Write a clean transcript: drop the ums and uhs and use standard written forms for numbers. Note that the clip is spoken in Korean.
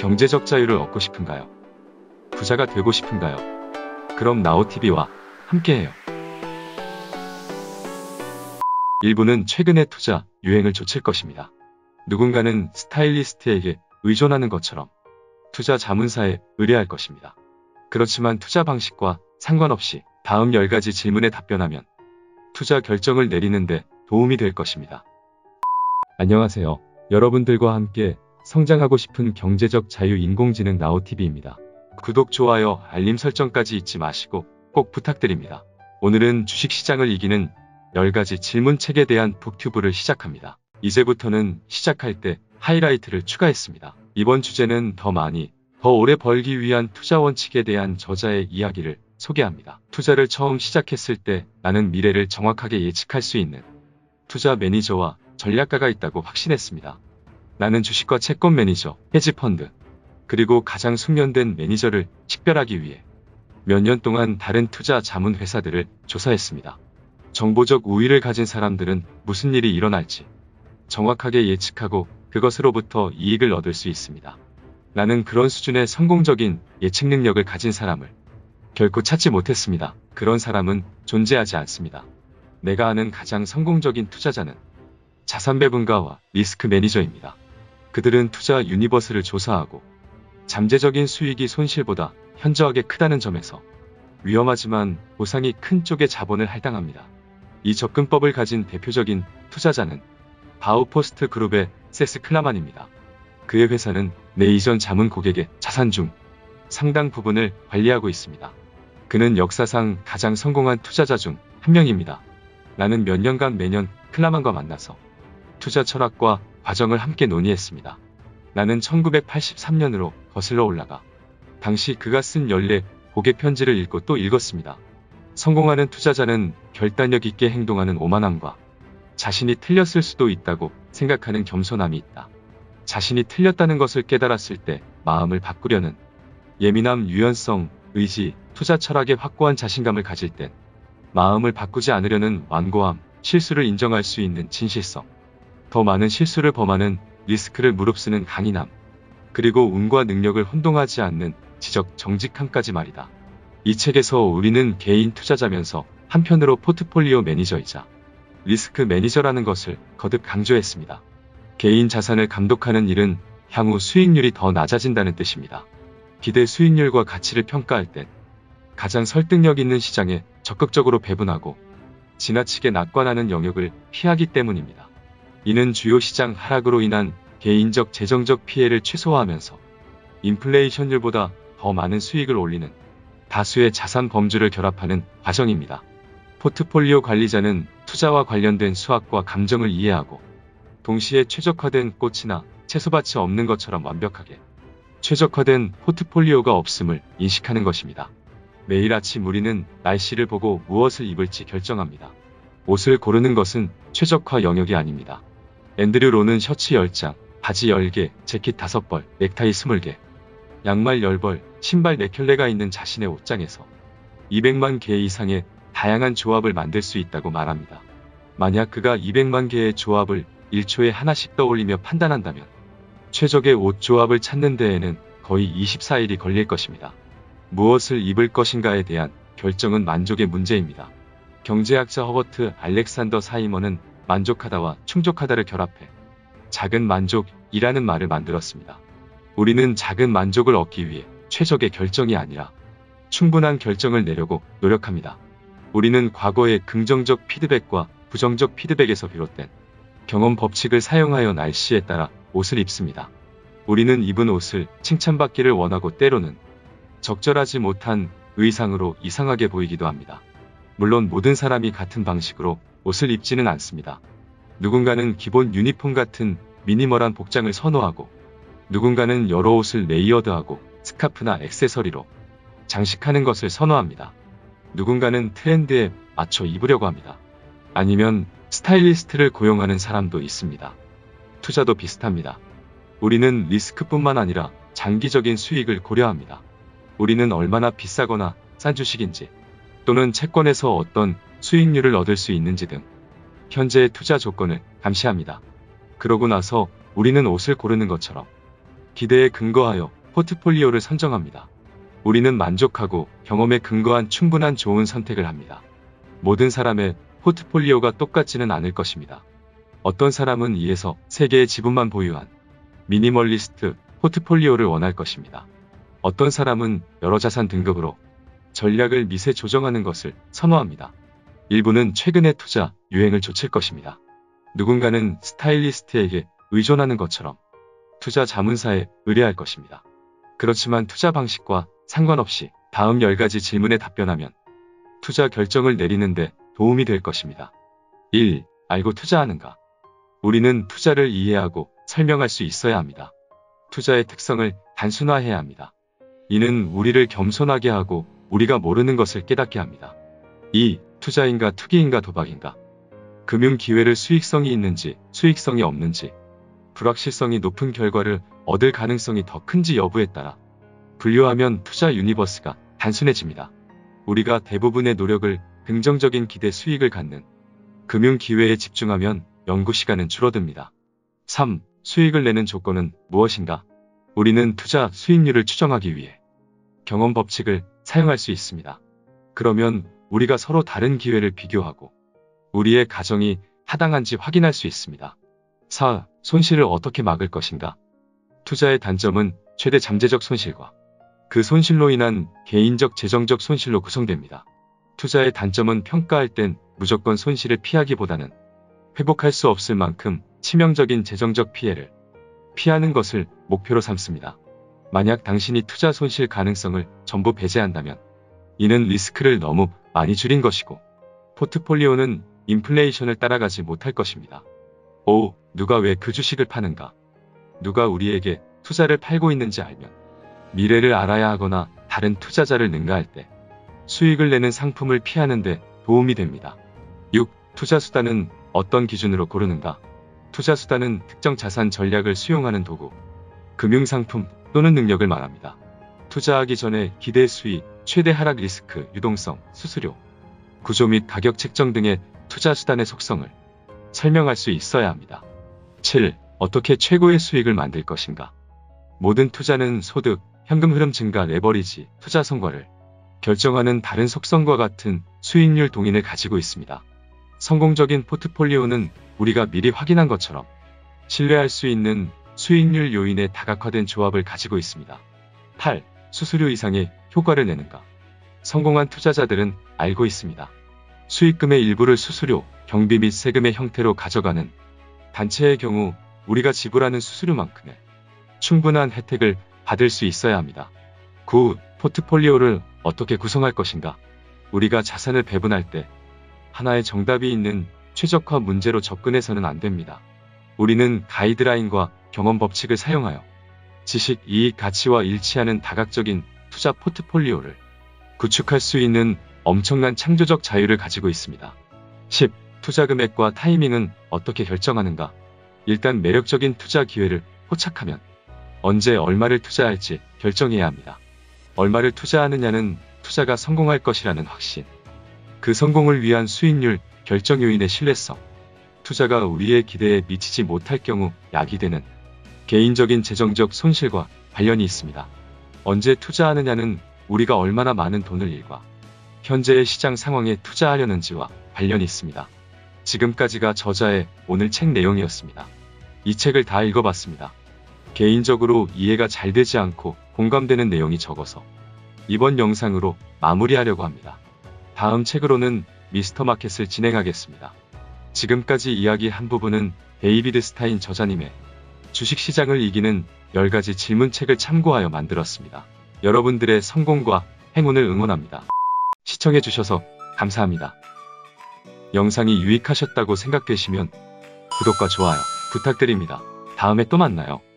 경제적 자유를 얻고 싶은가요? 부자가 되고 싶은가요? 그럼 나우TV와 함께해요. 1부는 최근의 투자 유행을 좇을 것입니다. 누군가는 스타일리스트에게 의존하는 것처럼 투자 자문사에 의뢰할 것입니다. 그렇지만 투자 방식과 상관없이 다음 10가지 질문에 답변하면 투자 결정을 내리는데 도움이 될 것입니다. 안녕하세요. 여러분들과 함께 성장하고 싶은 경제적 자유 인공지능 나우TV입니다. 구독, 좋아요, 알림 설정까지 잊지 마시고 꼭 부탁드립니다. 오늘은 주식시장을 이기는 10가지 질문책에 대한 북튜브를 시작합니다. 이제부터는 시작할 때 하이라이트를 추가했습니다. 이번 주제는 더 많이, 더 오래 벌기 위한 투자 원칙에 대한 저자의 이야기를 소개합니다. 투자를 처음 시작했을 때 나는 미래를 정확하게 예측할 수 있는 투자 매니저와 전략가가 있다고 확신했습니다. 나는 주식과 채권 매니저, 헤지펀드, 그리고 가장 숙련된 매니저를 식별하기 위해 몇 년 동안 다른 투자 자문 회사들을 조사했습니다. 정보적 우위를 가진 사람들은 무슨 일이 일어날지 정확하게 예측하고 그것으로부터 이익을 얻을 수 있습니다. 나는 그런 수준의 성공적인 예측 능력을 가진 사람을 결코 찾지 못했습니다. 그런 사람은 존재하지 않습니다. 내가 아는 가장 성공적인 투자자는 자산 배분가와 리스크 매니저입니다. 그들은 투자 유니버스를 조사하고 잠재적인 수익이 손실보다 현저하게 크다는 점에서 위험하지만 보상이 큰 쪽의 자본을 할당합니다. 이 접근법을 가진 대표적인 투자자는 바우포스트 그룹의 세스 클라만입니다. 그의 회사는 내 이전 자문 고객의 자산 중 상당 부분을 관리하고 있습니다. 그는 역사상 가장 성공한 투자자 중 한 명입니다. 나는 몇 년간 매년 클라만과 만나서 투자 철학과 과정을 함께 논의했습니다. 나는 1983년으로 거슬러 올라가 당시 그가 쓴 14곡의 편지를 읽고 또 읽었습니다. 성공하는 투자자는 결단력 있게 행동하는 오만함과 자신이 틀렸을 수도 있다고 생각하는 겸손함이 있다. 자신이 틀렸다는 것을 깨달았을 때 마음을 바꾸려는 예민함, 유연성, 의지, 투자 철학에 확고한 자신감을 가질 땐 마음을 바꾸지 않으려는 완고함, 실수를 인정할 수 있는 진실성, 더 많은 실수를 범하는 리스크를 무릅쓰는 강인함, 그리고 운과 능력을 혼동하지 않는 지적 정직함까지 말이다. 이 책에서 우리는 개인 투자자면서 한편으로 포트폴리오 매니저이자 리스크 매니저라는 것을 거듭 강조했습니다. 개인 자산을 감독하는 일은 향후 수익률이 더 낮아진다는 뜻입니다. 기대 수익률과 가치를 평가할 땐 가장 설득력 있는 시장에 적극적으로 배분하고 지나치게 낙관하는 영역을 피하기 때문입니다. 이는 주요 시장 하락으로 인한 개인적 재정적 피해를 최소화하면서 인플레이션율보다 더 많은 수익을 올리는 다수의 자산 범주를 결합하는 과정입니다. 포트폴리오 관리자는 투자와 관련된 수학과 감정을 이해하고 동시에 최적화된 꽃이나 채소밭이 없는 것처럼 완벽하게 최적화된 포트폴리오가 없음을 인식하는 것입니다. 매일 아침 우리는 날씨를 보고 무엇을 입을지 결정합니다. 옷을 고르는 것은 최적화 영역이 아닙니다. 앤드류 로는 셔츠 10장, 바지 10개, 재킷 5벌, 넥타이 20개, 양말 10벌, 신발 4켤레가 있는 자신의 옷장에서 200만 개 이상의 다양한 조합을 만들 수 있다고 말합니다. 만약 그가 200만 개의 조합을 1초에 하나씩 떠올리며 판단한다면 최적의 옷 조합을 찾는 데에는 거의 24일이 걸릴 것입니다. 무엇을 입을 것인가에 대한 결정은 만족의 문제입니다. 경제학자 허버트 알렉산더 사이먼은 만족하다와 충족하다를 결합해 작은 만족이라는 말을 만들었습니다. 우리는 작은 만족을 얻기 위해 최적의 결정이 아니라 충분한 결정을 내려고 노력합니다. 우리는 과거의 긍정적 피드백과 부정적 피드백에서 비롯된 경험 법칙을 사용하여 날씨에 따라 옷을 입습니다. 우리는 입은 옷을 칭찬받기를 원하고 때로는 적절하지 못한 의상으로 이상하게 보이기도 합니다. 물론 모든 사람이 같은 방식으로 옷을 입지는 않습니다. 누군가는 기본 유니폼 같은 미니멀한 복장을 선호하고 누군가는 여러 옷을 레이어드하고 스카프나 액세서리로 장식하는 것을 선호합니다. 누군가는 트렌드에 맞춰 입으려고 합니다. 아니면 스타일리스트를 고용하는 사람도 있습니다. 투자도 비슷합니다. 우리는 리스크뿐만 아니라 장기적인 수익을 고려합니다. 우리는 얼마나 비싸거나 싼 주식인지 또는 채권에서 어떤 수익률을 얻을 수 있는지 등 현재의 투자 조건을 감시합니다. 그러고 나서 우리는 옷을 고르는 것처럼 기대에 근거하여 포트폴리오를 선정합니다. 우리는 만족하고 경험에 근거한 충분한 좋은 선택을 합니다. 모든 사람의 포트폴리오가 똑같지는 않을 것입니다. 어떤 사람은 2에서 3개의 지분만 보유한 미니멀리스트 포트폴리오를 원할 것입니다. 어떤 사람은 여러 자산 등급으로 전략을 미세 조정하는 것을 선호합니다. 일부는 최근의 투자 유행을 좇을 것입니다. 누군가는 스타일리스트에게 의존하는 것처럼 투자 자문사에 의뢰할 것입니다. 그렇지만 투자 방식과 상관없이 다음 10가지 질문에 답변하면 투자 결정을 내리는데 도움이 될 것입니다. 1. 알고 투자하는가? 우리는 투자를 이해하고 설명할 수 있어야 합니다. 투자의 특성을 단순화해야 합니다. 이는 우리를 겸손하게 하고 우리가 모르는 것을 깨닫게 합니다. 2. 투자인가 투기인가 도박인가? 금융 기회를 수익성이 있는지 수익성이 없는지, 불확실성이 높은 결과를 얻을 가능성이 더 큰지 여부에 따라 분류하면 투자 유니버스가 단순해집니다. 우리가 대부분의 노력을 긍정적인 기대 수익을 갖는 금융 기회에 집중하면 연구 시간은 줄어듭니다. 3. 수익을 내는 조건은 무엇인가? 우리는 투자 수익률을 추정하기 위해 경험 법칙을 사용할 수 있습니다. 그러면 우리가 서로 다른 기회를 비교하고 우리의 가정이 타당한지 확인할 수 있습니다. 4. 손실을 어떻게 막을 것인가? 투자의 단점은 최대 잠재적 손실과 그 손실로 인한 개인적 재정적 손실로 구성됩니다. 투자의 단점은 평가할 땐 무조건 손실을 피하기보다는 회복할 수 없을 만큼 치명적인 재정적 피해를 피하는 것을 목표로 삼습니다. 만약 당신이 투자 손실 가능성을 전부 배제한다면 이는 리스크를 너무 많이 줄인 것이고 포트폴리오는 인플레이션을 따라가지 못할 것입니다. 5. 누가 왜 그 주식을 파는가? 누가 우리에게 투자를 팔고 있는지 알면 미래를 알아야 하거나 다른 투자자를 능가할 때 수익을 내는 상품을 피하는 데 도움이 됩니다. 6. 투자 수단은 어떤 기준으로 고르는가? 투자 수단은 특정 자산 전략을 수용하는 도구, 금융상품 또는 능력을 말합니다. 투자하기 전에 기대 수익, 최대 하락 리스크, 유동성, 수수료, 구조 및 가격 책정 등의 투자 수단의 속성을 설명할 수 있어야 합니다. 7. 어떻게 최고의 수익을 만들 것인가? 모든 투자는 소득, 현금 흐름 증가, 레버리지, 투자 성과를 결정하는 다른 속성과 같은 수익률 동인을 가지고 있습니다. 성공적인 포트폴리오는 우리가 미리 확인한 것처럼 신뢰할 수 있는 수익률 요인의 다각화된 조합을 가지고 있습니다. 8. 수수료 이상의 효과를 내는가? 성공한 투자자들은 알고 있습니다. 수익금의 일부를 수수료, 경비 및 세금의 형태로 가져가는 단체의 경우 우리가 지불하는 수수료만큼의 충분한 혜택을 받을 수 있어야 합니다. 9. 포트폴리오를 어떻게 구성할 것인가? 우리가 자산을 배분할 때 하나의 정답이 있는 최적화 문제로 접근해서는 안 됩니다. 우리는 가이드라인과 경험 법칙을 사용하여 지식, 이익, 가치와 일치하는 다각적인 투자 포트폴리오를 구축할 수 있는 엄청난 창조적 자유를 가지고 있습니다. 10. 투자 금액과 타이밍은 어떻게 결정하는가? 일단 매력적인 투자 기회를 포착하면 언제 얼마를 투자할지 결정해야 합니다. 얼마를 투자하느냐는 투자가 성공할 것이라는 확신, 그 성공을 위한 수익률 결정 요인의 신뢰성, 투자가 우리의 기대에 미치지 못할 경우 야기되는 개인적인 재정적 손실과 관련이 있습니다. 언제 투자하느냐는 우리가 얼마나 많은 돈을 일과 현재의 시장 상황에 투자하려는지와 관련이 있습니다. 지금까지가 저자의 오늘 책 내용이었습니다. 이 책을 다 읽어봤습니다. 개인적으로 이해가 잘 되지 않고 공감되는 내용이 적어서 이번 영상으로 마무리하려고 합니다. 다음 책으로는 미스터 마켓을 진행하겠습니다. 지금까지 이야기한 부분은 데이비드 스타인 저자님의 주식시장을 이기는 10가지 질문책을 참고하여 만들었습니다. 여러분들의 성공과 행운을 응원합니다. 시청해주셔서 감사합니다. 영상이 유익하셨다고 생각되시면 구독과 좋아요 부탁드립니다. 다음에 또 만나요.